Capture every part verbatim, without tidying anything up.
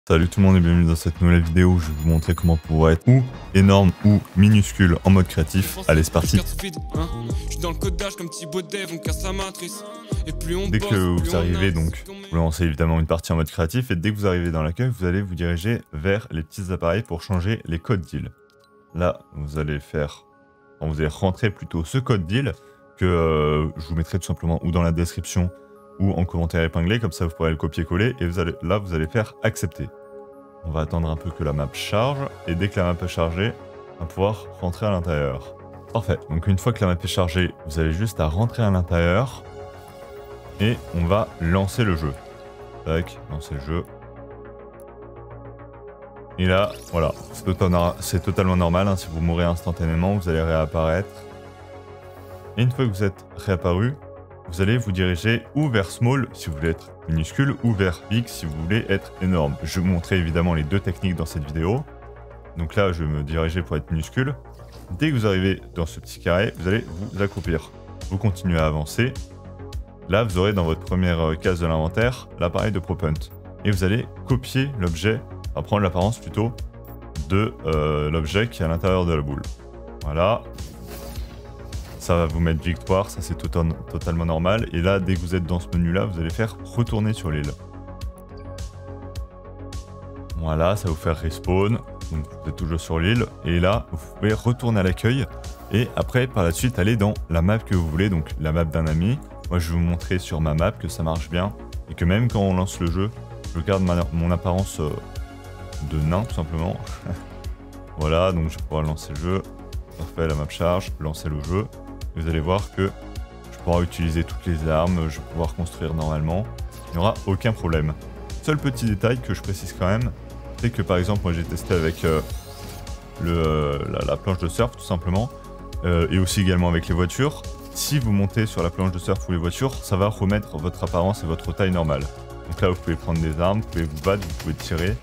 Salut tout le monde et bienvenue dans cette nouvelle vidéo où je vais vous montrer comment pouvoir être ou énorme ou minuscule en mode créatif. Allez, c'est parti. Dès que vous arrivez, donc vous lancez évidemment une partie en mode créatif et dès que vous arrivez dans l'accueil, vous allez vous diriger vers les petits appareils pour changer les codes deal. Là, vous allez faire, enfin, vous allez rentrer plutôt ce code deal que euh, je vous mettrai tout simplement ou dans la description ou en commentaire épinglé, comme ça vous pourrez le copier-coller et vous allez, là vous allez faire accepter. On va attendre un peu que la map charge et dès que la map est chargée, on va pouvoir rentrer à l'intérieur. Parfait, donc une fois que la map est chargée, vous avez juste à rentrer à l'intérieur et on va lancer le jeu. Tac, lancer le jeu. Et là, voilà, c'est totalement, totalement normal, hein, si vous mourrez instantanément, vous allez réapparaître. Et une fois que vous êtes réapparu, vous allez vous diriger ou vers small si vous voulez être minuscule ou vers big si vous voulez être énorme. Je vais vous montrer évidemment les deux techniques dans cette vidéo. Donc là, je vais me diriger pour être minuscule. Dès que vous arrivez dans ce petit carré, vous allez vous accroupir. Vous continuez à avancer. Là, vous aurez dans votre première case de l'inventaire l'appareil de ProPunt. Et vous allez copier l'objet, à prendre l'apparence plutôt, de euh, l'objet qui est à l'intérieur de la boule. Voilà. Ça va vous mettre victoire, ça c'est totalement normal. Et là, dès que vous êtes dans ce menu-là, vous allez faire retourner sur l'île. Voilà, ça va vous faire respawn. Donc vous êtes toujours sur l'île. Et là, vous pouvez retourner à l'accueil. Et après, par la suite, aller dans la map que vous voulez, donc la map d'un ami. Moi, je vais vous montrer sur ma map que ça marche bien. Et que même quand on lance le jeu, je garde ma, mon apparence de nain, tout simplement. Voilà, donc je vais pouvoir lancer le jeu. Parfait, la map charge, lancer le jeu. Vous allez voir que je pourrai utiliser toutes les armes, je vais pouvoir construire normalement. Il n'y aura aucun problème. Seul petit détail que je précise quand même, c'est que par exemple, moi j'ai testé avec euh, le, euh, la, la planche de surf tout simplement, euh, et aussi également avec les voitures. Si vous montez sur la planche de surf ou les voitures, ça va remettre votre apparence et votre taille normale. Donc là, vous pouvez prendre des armes, vous pouvez vous battre, vous pouvez tirer.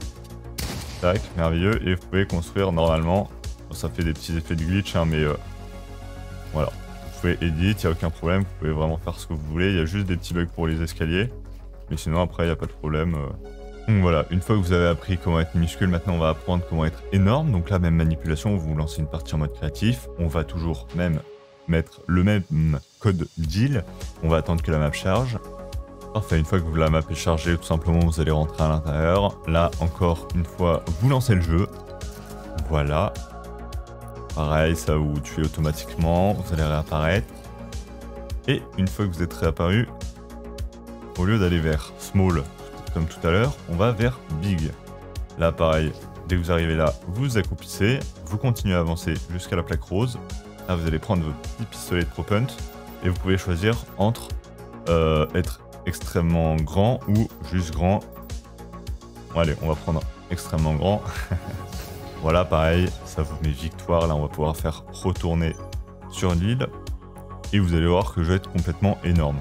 Tac, merveilleux, et vous pouvez construire normalement. Bon, ça fait des petits effets de glitch, hein, mais... Euh, Voilà, vous pouvez edit, il n'y a aucun problème, vous pouvez vraiment faire ce que vous voulez, il y a juste des petits bugs pour les escaliers, mais sinon après il n'y a pas de problème. Donc voilà, une fois que vous avez appris comment être minuscule, maintenant on va apprendre comment être énorme, donc là même manipulation, vous lancez une partie en mode créatif, on va toujours même mettre le même code deal, on va attendre que la map charge. Parfait, une fois que la map est chargée, tout simplement vous allez rentrer à l'intérieur, là encore une fois vous lancez le jeu, voilà. Pareil, ça vous tue automatiquement, vous allez réapparaître. Et une fois que vous êtes réapparu, au lieu d'aller vers small, comme tout à l'heure, on va vers big. Là, pareil, dès que vous arrivez là, vous vous accroupissez, vous continuez à avancer jusqu'à la plaque rose. Là, vous allez prendre votre petit pistolet de ProPunt et vous pouvez choisir entre euh, être extrêmement grand ou juste grand. Bon, allez, on va prendre extrêmement grand. Voilà, pareil, ça vous met victoire. Là, on va pouvoir faire retourner sur l'île. Et vous allez voir que je vais être complètement énorme.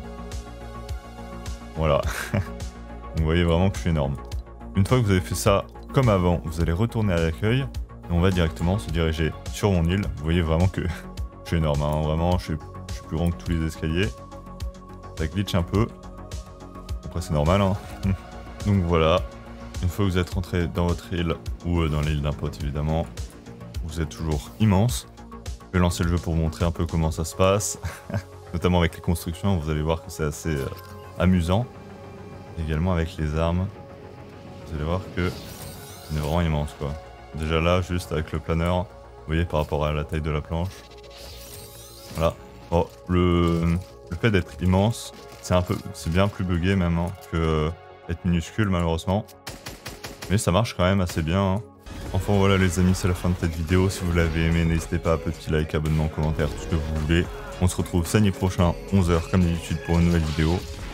Voilà. Vous voyez vraiment que je suis énorme. Une fois que vous avez fait ça comme avant, vous allez retourner à l'accueil. Et on va directement se diriger sur mon île. Vous voyez vraiment que je suis énorme. Hein. Vraiment, je suis, je suis plus grand que tous les escaliers. Ça glitch un peu. Après, c'est normal. Hein. Donc voilà. Une fois que vous êtes rentré dans votre île, ou dans l'île d'un pote évidemment, vous êtes toujours immense. Je vais lancer le jeu pour vous montrer un peu comment ça se passe, notamment avec les constructions, vous allez voir que c'est assez euh, amusant. Également avec les armes, vous allez voir que c'est vraiment immense quoi. Déjà là, juste avec le planeur, vous voyez par rapport à la taille de la planche. Voilà. Oh, le, le fait d'être immense, c'est un peu, c'est bien plus buggé même hein, que euh, être minuscule malheureusement. Mais ça marche quand même assez bien. Hein. Enfin voilà les amis, c'est la fin de cette vidéo. Si vous l'avez aimé, n'hésitez pas à petit like, abonnement, commentaire, tout ce que vous voulez. On se retrouve samedi prochain, onze heures comme d'habitude pour une nouvelle vidéo.